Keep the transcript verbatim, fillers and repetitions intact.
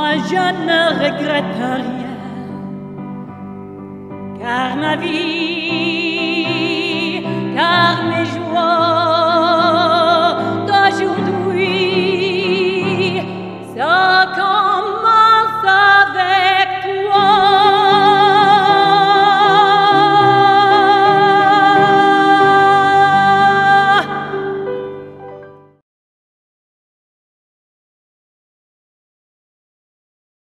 moi je ne regrette rien, car ma vie